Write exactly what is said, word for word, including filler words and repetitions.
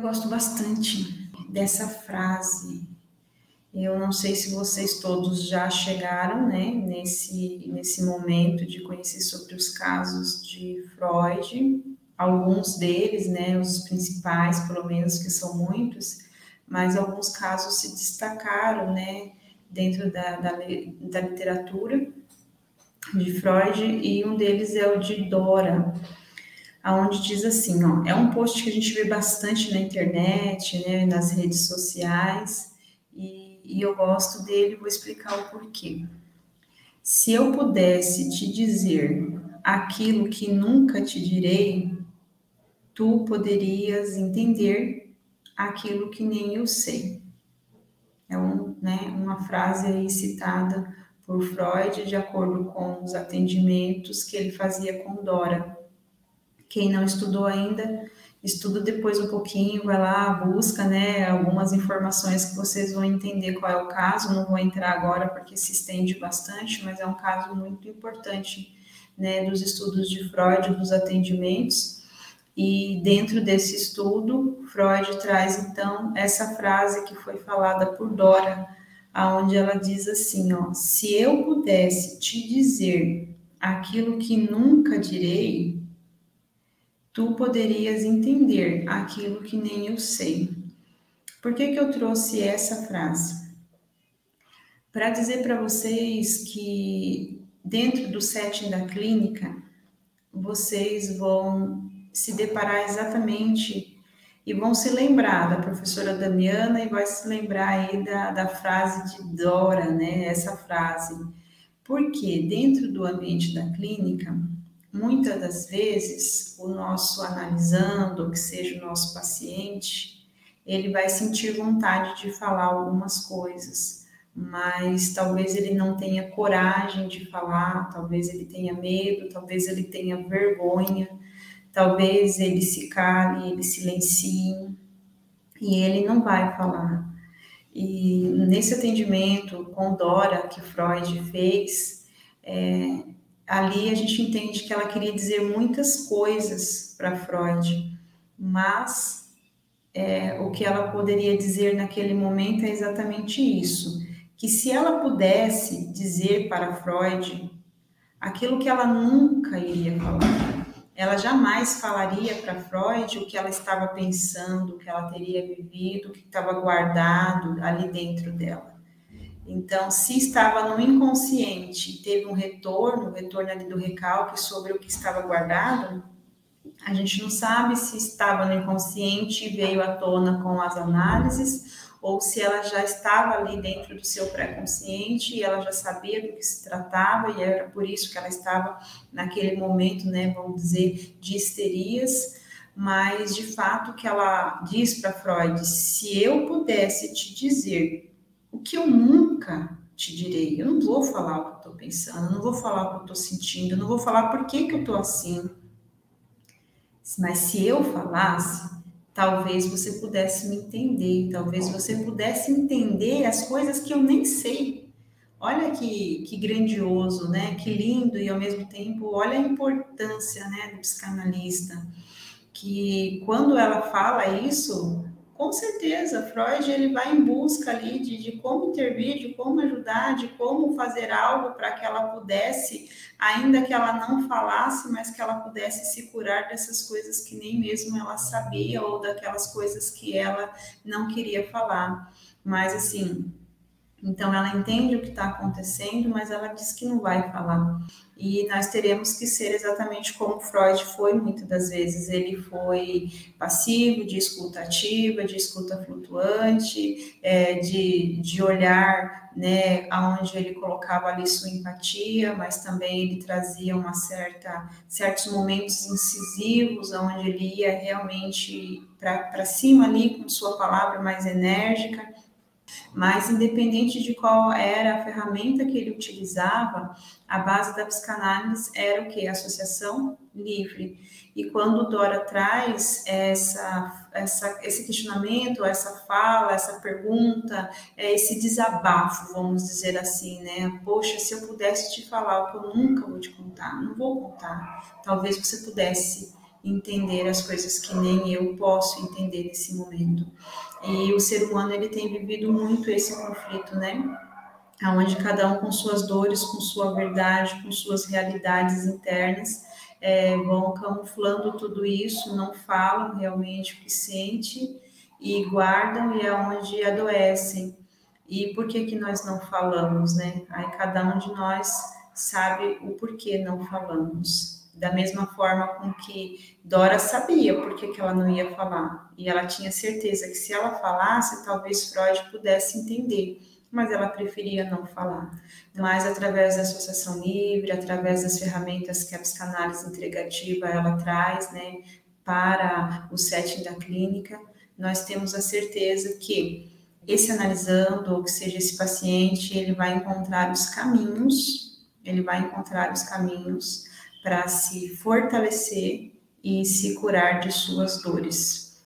gosto bastante dessa frase. Eu não sei se vocês todos já chegaram, né, nesse, nesse momento de conhecer sobre os casos de Freud, alguns deles, né, os principais, pelo menos, que são muitos, mas alguns casos se destacaram, né, dentro da, da, da literatura de Freud, e um deles é o de Dora, aonde diz assim, ó, é um post que a gente vê bastante na internet, né, nas redes sociais, e, e eu gosto dele, vou explicar o porquê. Se eu pudesse te dizer aquilo que nunca te direi, tu poderias entender aquilo que nem eu sei. É um, né, uma frase aí citada por Freud, de acordo com os atendimentos que ele fazia com Dora. Quem não estudou ainda, estuda depois um pouquinho, vai lá, busca, né, algumas informações que vocês vão entender qual é o caso. Não vou entrar agora porque se estende bastante, mas é um caso muito importante, né, dos estudos de Freud, dos atendimentos. E dentro desse estudo, Freud traz então essa frase que foi falada por Dora, aonde ela diz assim, ó, se eu pudesse te dizer aquilo que nunca direi, tu poderias entender aquilo que nem eu sei. Por que que eu trouxe essa frase? Para dizer para vocês que dentro do setting da clínica, vocês vão se deparar exatamente e vão se lembrar da professora Damiana e vai se lembrar aí da, da frase de Dora, né? Essa frase. Porque dentro do ambiente da clínica, muitas das vezes, o nosso analisando, que seja o nosso paciente, ele vai sentir vontade de falar algumas coisas, mas talvez ele não tenha coragem de falar, talvez ele tenha medo, talvez ele tenha vergonha, talvez ele se cale, ele silencie, e ele não vai falar. E nesse atendimento com Dora, que Freud fez, é, ali a gente entende que ela queria dizer muitas coisas para Freud, mas é, o que ela poderia dizer naquele momento é exatamente isso, que se ela pudesse dizer para Freud aquilo que ela nunca iria falar, ela jamais falaria para Freud o que ela estava pensando, o que ela teria vivido, o que estava guardado ali dentro dela. Então, se estava no inconsciente, teve um retorno, o retorno ali do recalque sobre o que estava guardado, a gente não sabe se estava no inconsciente e veio à tona com as análises, ou se ela já estava ali dentro do seu pré-consciente e ela já sabia do que se tratava e era por isso que ela estava naquele momento, né, vamos dizer, de histerias, mas de fato que ela diz para Freud, se eu pudesse te dizer o que eu nunca te direi, eu não vou falar o que eu estou pensando, eu não vou falar o que eu estou sentindo, eu não vou falar por que que eu estou assim, mas se eu falasse, talvez você pudesse me entender, talvez você pudesse entender as coisas que eu nem sei. Olha que, que grandioso, né? Que lindo e ao mesmo tempo, olha a importância, né, do psicanalista, que quando ela fala isso, com certeza, Freud ele vai em busca ali de, de como intervir, de como ajudar, de como fazer algo para que ela pudesse, ainda que ela não falasse, mas que ela pudesse se curar dessas coisas que nem mesmo ela sabia ou daquelas coisas que ela não queria falar. Mas assim, então ela entende o que está acontecendo, mas ela diz que não vai falar. E nós teremos que ser exatamente como Freud foi muitas das vezes. Ele foi passivo, de escuta ativa, de escuta flutuante, é, de, de olhar, né, aonde ele colocava ali sua empatia, mas também ele trazia uma certa, certos momentos incisivos, onde ele ia realmente para cima ali com sua palavra mais enérgica. Mas, independente de qual era a ferramenta que ele utilizava, a base da psicanálise era o quê? Associação livre. E quando Dora traz essa, essa, esse questionamento, essa fala, essa pergunta, esse desabafo, vamos dizer assim, né? Poxa, se eu pudesse te falar o que eu nunca vou te contar, não vou contar. Talvez você pudesse entender as coisas que nem eu posso entender nesse momento. E o ser humano, ele tem vivido muito esse conflito, né? Onde cada um com suas dores, com sua verdade, com suas realidades internas, é, vão camuflando tudo isso, não falam realmente o que sente e guardam, e é onde adoecem. E por que que nós não falamos, né? Aí cada um de nós sabe o porquê não falamos. Da mesma forma com que Dora sabia por que que ela não ia falar. E ela tinha certeza que se ela falasse, talvez Freud pudesse entender, mas ela preferia não falar. Mas através da associação livre, através das ferramentas que a psicanálise integrativa ela traz, né, para o setting da clínica, nós temos a certeza que esse analisando, ou que seja esse paciente, ele vai encontrar os caminhos, ele vai encontrar os caminhos para se fortalecer e se curar de suas dores.